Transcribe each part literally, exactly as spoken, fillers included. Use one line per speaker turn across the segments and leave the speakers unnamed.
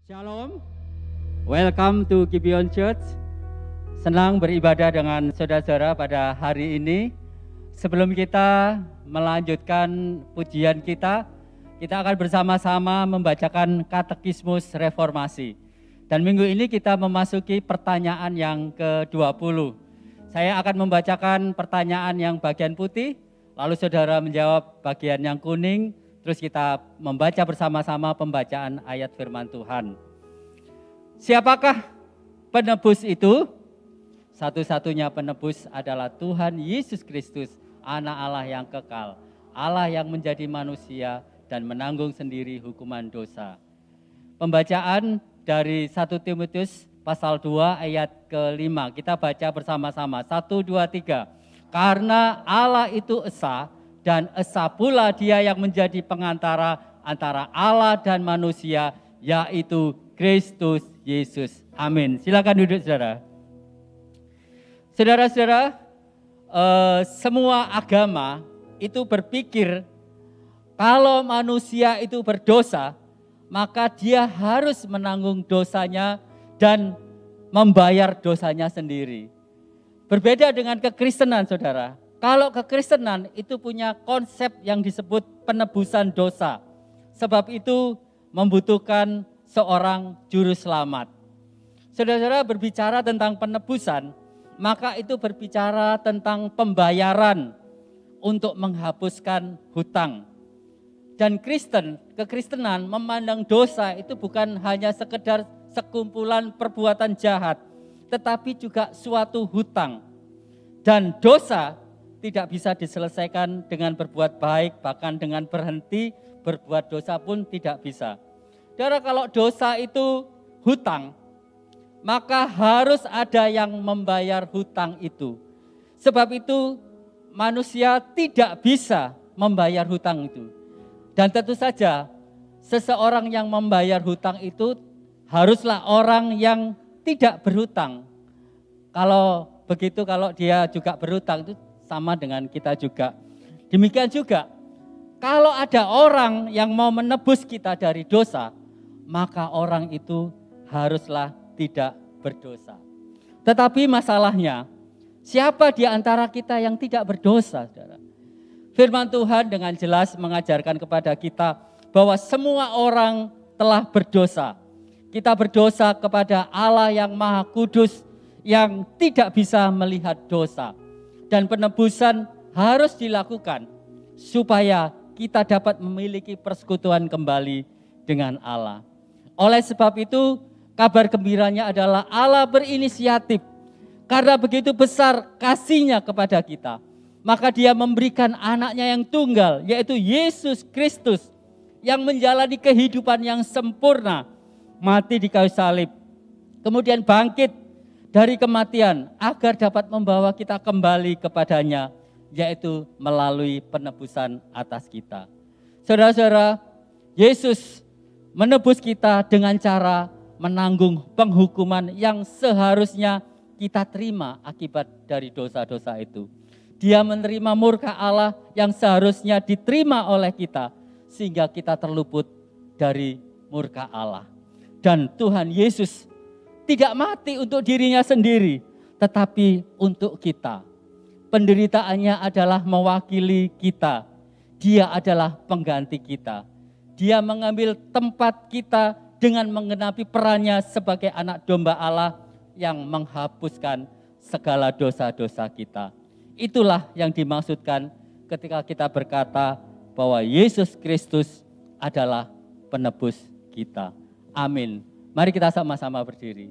Shalom, welcome to Gibeon Church. Senang beribadah dengan saudara-saudara pada hari ini. Sebelum kita melanjutkan pujian kita, kita akan bersama-sama membacakan Katekismus Reformasi. Dan minggu ini kita memasuki pertanyaan yang ke dua puluh. Saya akan membacakan pertanyaan yang bagian putih, lalu saudara menjawab bagian yang kuning. Terus kita membaca bersama-sama pembacaan ayat firman Tuhan. Siapakah penebus itu? Satu-satunya penebus adalah Tuhan Yesus Kristus, Anak Allah yang kekal, Allah yang menjadi manusia dan menanggung sendiri hukuman dosa. Pembacaan dari satu Timotius pasal dua ayat kelima. Kita baca bersama-sama. Satu, dua, tiga. Karena Allah itu esa, dan esa pula dia yang menjadi pengantara antara Allah dan manusia, yaitu Kristus Yesus. Amin. Silakan duduk saudara. Saudara-saudara, eh, semua agama itu berpikir kalau manusia itu berdosa, maka dia harus menanggung dosanya dan membayar dosanya sendiri. Berbeda dengan kekristenan saudara. Kalau kekristenan itu punya konsep yang disebut penebusan dosa. Sebab itu membutuhkan seorang juru selamat. Saudara-saudara, berbicara tentang penebusan, maka itu berbicara tentang pembayaran untuk menghapuskan hutang. Dan Kristen, kekristenan memandang dosa itu bukan hanya sekedar sekumpulan perbuatan jahat, tetapi juga suatu hutang. Dan dosa tidak bisa diselesaikan dengan berbuat baik, bahkan dengan berhenti berbuat dosa pun tidak bisa. Saudara, kalau dosa itu hutang, maka harus ada yang membayar hutang itu. Sebab itu manusia tidak bisa membayar hutang itu. Dan tentu saja seseorang yang membayar hutang itu haruslah orang yang tidak berhutang. Kalau begitu, kalau dia juga berhutang itu sama dengan kita juga. Demikian juga, kalau ada orang yang mau menebus kita dari dosa, maka orang itu haruslah tidak berdosa. Tetapi masalahnya, siapa di antara kita yang tidak berdosa, saudara? Firman Tuhan dengan jelas mengajarkan kepada kita bahwa semua orang telah berdosa. Kita berdosa kepada Allah yang Maha Kudus, yang tidak bisa melihat dosa. Dan penebusan harus dilakukan supaya kita dapat memiliki persekutuan kembali dengan Allah. Oleh sebab itu, kabar gembiranya adalah Allah berinisiatif. Karena begitu besar kasih-Nya kepada kita, maka Dia memberikan anaknya yang tunggal, yaitu Yesus Kristus, yang menjalani kehidupan yang sempurna, mati di kayu salib, kemudian bangkit dari kematian agar dapat membawa kita kembali kepadanya, yaitu melalui penebusan atas kita. Saudara-saudara, Yesus menebus kita dengan cara menanggung penghukuman yang seharusnya kita terima akibat dari dosa-dosa itu. Dia menerima murka Allah yang seharusnya diterima oleh kita, sehingga kita terluput dari murka Allah. Dan Tuhan Yesus tidak mati untuk dirinya sendiri, tetapi untuk kita. Penderitaannya adalah mewakili kita. Dia adalah pengganti kita. Dia mengambil tempat kita dengan menggenapi perannya sebagai anak domba Allah yang menghapuskan segala dosa-dosa kita. Itulah yang dimaksudkan ketika kita berkata bahwa Yesus Kristus adalah penebus kita. Amin. Mari kita sama-sama berdiri.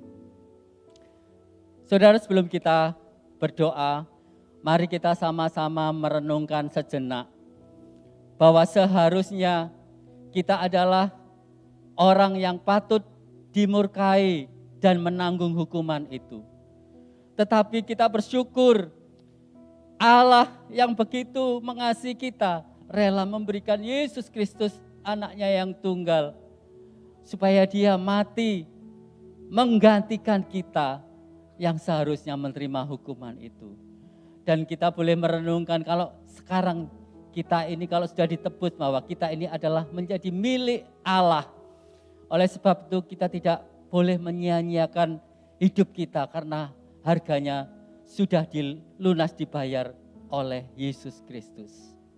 Saudara, sebelum kita berdoa, mari kita sama-sama merenungkan sejenak bahwa seharusnya kita adalah orang yang patut dimurkai dan menanggung hukuman itu. Tetapi kita bersyukur Allah yang begitu mengasihi kita, rela memberikan Yesus Kristus anaknya yang tunggal, supaya Dia mati menggantikan kita yang seharusnya menerima hukuman itu. Dan kita boleh merenungkan kalau sekarang kita ini kalau sudah ditebus bahwa kita ini adalah menjadi milik Allah. Oleh sebab itu kita tidak boleh menyia-nyiakan hidup kita karena harganya sudah dilunas dibayar oleh Yesus Kristus.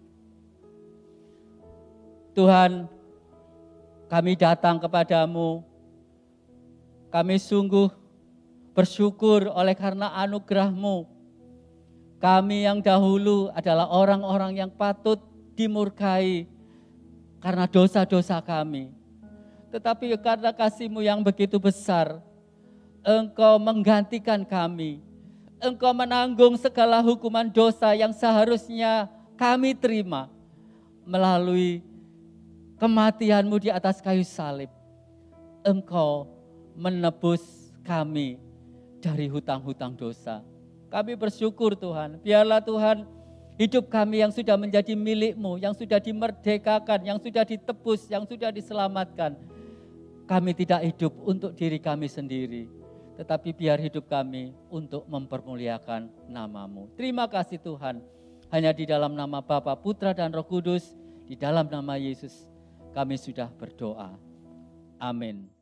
Tuhan, kami datang kepadamu, kami sungguh bersyukur oleh karena anugerah-Mu. Kami yang dahulu adalah orang-orang yang patut dimurkai karena dosa-dosa kami. Tetapi karena kasih-Mu yang begitu besar, Engkau menggantikan kami. Engkau menanggung segala hukuman dosa yang seharusnya kami terima melalui kematian-Mu di atas kayu salib. Engkau menebus kami dari hutang-hutang dosa. Kami bersyukur Tuhan, biarlah Tuhan hidup kami yang sudah menjadi milik-Mu, yang sudah dimerdekakan, yang sudah ditebus, yang sudah diselamatkan. Kami tidak hidup untuk diri kami sendiri, tetapi biar hidup kami untuk mempermuliakan nama-Mu. Terima kasih Tuhan, hanya di dalam nama Bapa, Putra dan Roh Kudus, di dalam nama Yesus kami sudah berdoa. Amin.